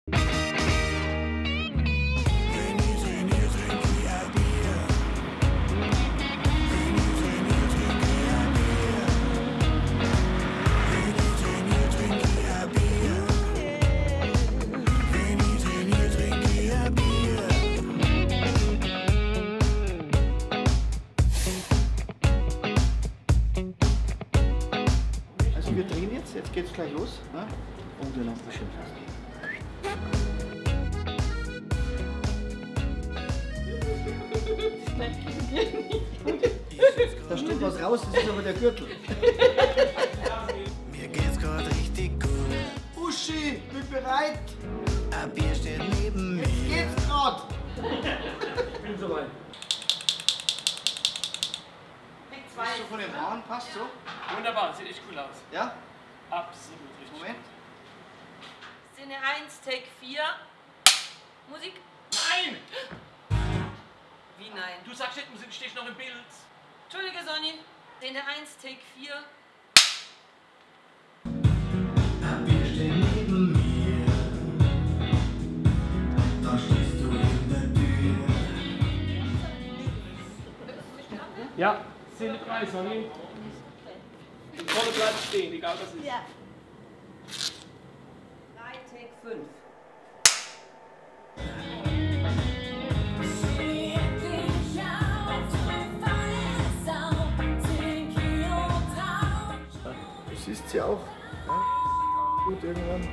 Also wir drehen jetzt geht's gleich los, ne? Und wir laufen schön fest. Da steht was raus, das ist aber der Gürtel. Mir geht's grad richtig gut. Uschi, bin bereit. Ein Bier steht neben mir. Geht's grad. Ich bin soweit. Passt so von den Haaren, passt so? Wunderbar, sieht echt cool aus. Ja? Absolut richtig. Moment. Szene 1, Take 4. Musik? Nein! Wie nein? Du sagst nicht, Musik steht noch im Bild. Entschuldige, Sonny. Szene 1, Take 4. Ein Bier steht neben mir. Da stehst du in der Tür. Ja, Szene 3, Sonny. Vorne bleibt stehen, egal was ist. Ja. 3, Take 5. Du siehst sie auch. Ja? Gut, irgendwann.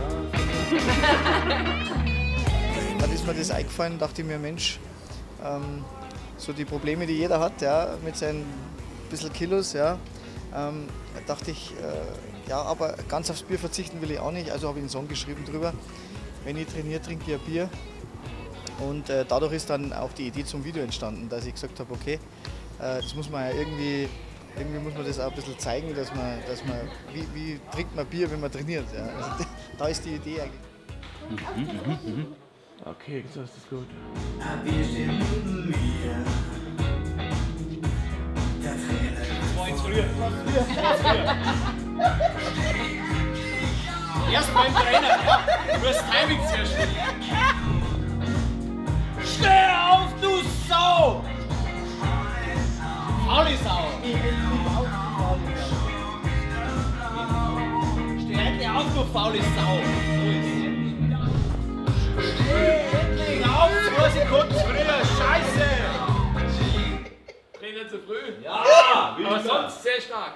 Dann ist mir das eingefallen, dachte ich mir, Mensch, so die Probleme, die jeder hat, ja, mit seinen bisschen Kilos, ja, dachte ich, ja, aber ganz aufs Bier verzichten will ich auch nicht, also habe ich einen Song geschrieben drüber. Wenn ich trainiere, trinke ich ein Bier. Und dadurch ist dann auch die Idee zum Video entstanden, dass ich gesagt habe, okay, das muss man ja irgendwie muss man das auch ein bisschen zeigen, dass man wie trinkt man Bier, wenn man trainiert. Ja. Also, da ist die Idee eigentlich. Okay, so ist das gut. Ein Bier steht neben mir. Der Trainer. Das war jetzt früher. Erst beim Trainer, ja. Du hast Timing sehr schön. Steh auf, du Sau! Faule Sau! Steh endlich auf, du faule Sau! So ist es. Steh auf, 2 Sekunden früher, Scheiße! Dreh nicht zu früh. Ja, aber sonst sehr stark.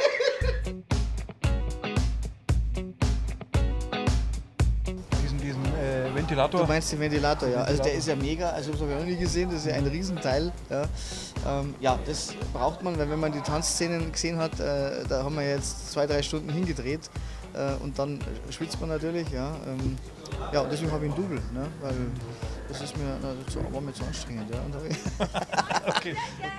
Diesen Ventilator. Du meinst den Ventilator, ja. Also der ist ja mega, also das habe ich noch nie gesehen, das ist ja ein Riesenteil. Ja, ja, das braucht man, weil wenn man die Tanzszenen gesehen hat, da haben wir jetzt 2-3 Stunden hingedreht und dann schwitzt man natürlich. Ja, ja, und deswegen habe ich einen Double, ne, weil das ist mir, war mir zu anstrengend. Ja, und Okay.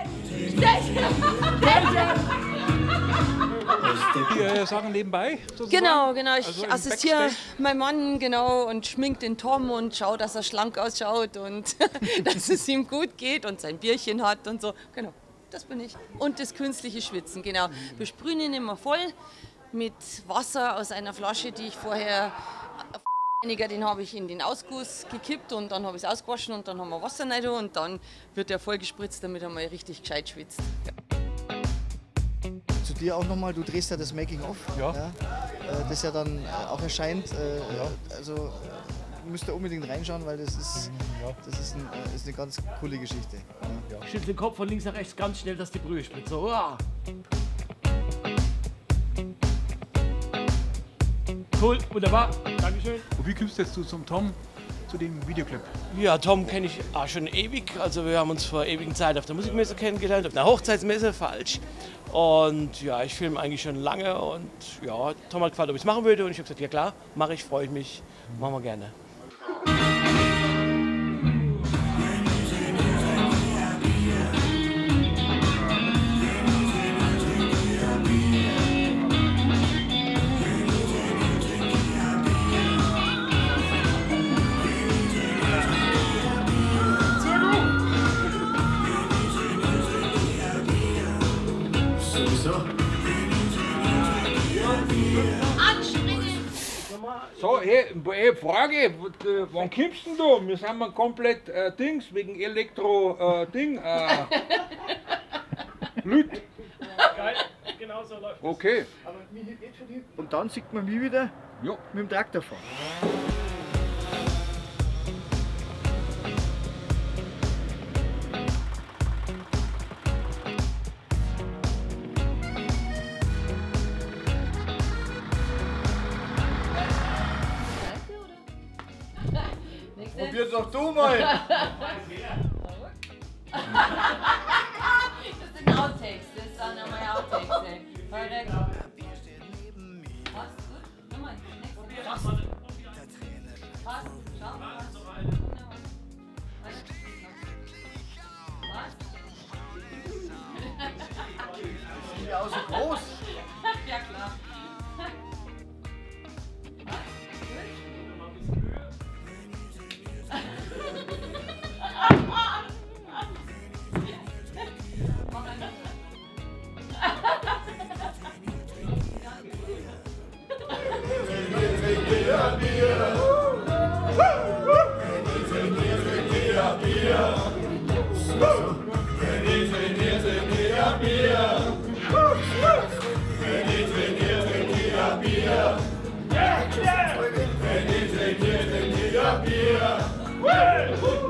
Die Sachen nebenbei? Sozusagen? Genau, ich Also im assistiere Backstage? meinem Mann genau und schmink den Tom und schaue, dass er schlank ausschaut und dass es ihm gut geht und sein Bierchen hat und so. Genau, das bin ich. Und das künstliche Schwitzen, genau. Wir sprühen ihn immer voll mit Wasser aus einer Flasche, die ich vorher... Den habe ich in den Ausguss gekippt und dann habe ich es ausgewaschen und dann haben wir Wasser rein und dann wird er voll gespritzt, damit er mal richtig gescheit schwitzt. Ja. zu dir auch nochmal, du drehst ja das Making-of, Ja. das ja dann auch erscheint. Also müsst ihr unbedingt reinschauen, weil das ist eine ganz coole Geschichte. Ja. Schüttel den Kopf von links nach rechts ganz schnell, dass die Brühe spritzt. So, uah. Cool, wunderbar. Dankeschön. Und wie kommst du jetzt zum Tom, zu dem Videoclip? Ja, Tom kenne ich auch schon ewig. Also wir haben uns vor ewigen Zeit auf der Musikmesse kennengelernt, auf einer Hochzeitsmesse, falsch. Und ja, ich filme eigentlich schon lange und ja, Tom hat gefragt, ob ich es machen würde und ich habe gesagt, ja klar, mache ich, freue ich mich, machen wir gerne. So, hey, Frage, wann kommst denn du? Wir sind mal komplett Dings, wegen Elektro-Ding. Lüt. Geil, genau so läuft Okay. Und dann sieht man mich wieder Ja. mit dem Traktor fahren. Probier doch du mal! Das sind Outtakes, das sind meine Outtakes. Korrekt. Passt gut? Nochmal, nächste. Passt. Passt. Schau, passt. Sind ja auch so groß! Ja, klar. Bier!